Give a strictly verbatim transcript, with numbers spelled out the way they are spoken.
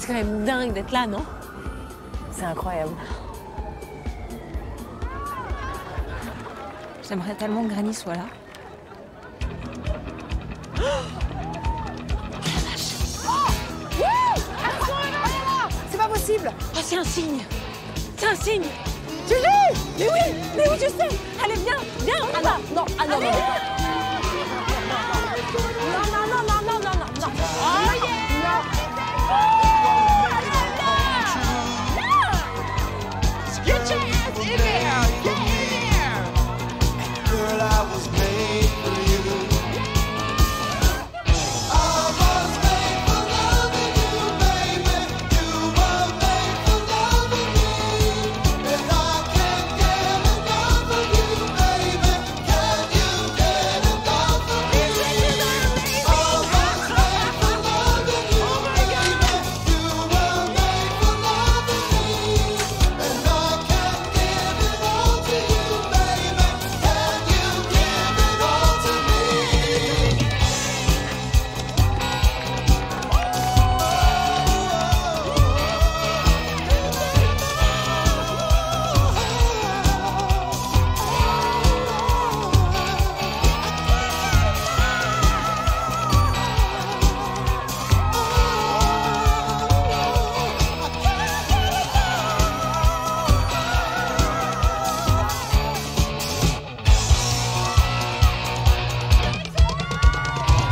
C'est quand même dingue d'être là, non? C'est incroyable. J'aimerais tellement que Granny soit là. C'est pas possible. Oh, c'est un signe. C'est un signe. Julie! Mais oui, mais oui, je sais. Allez, viens, viens, on y va. Non, ah non, non.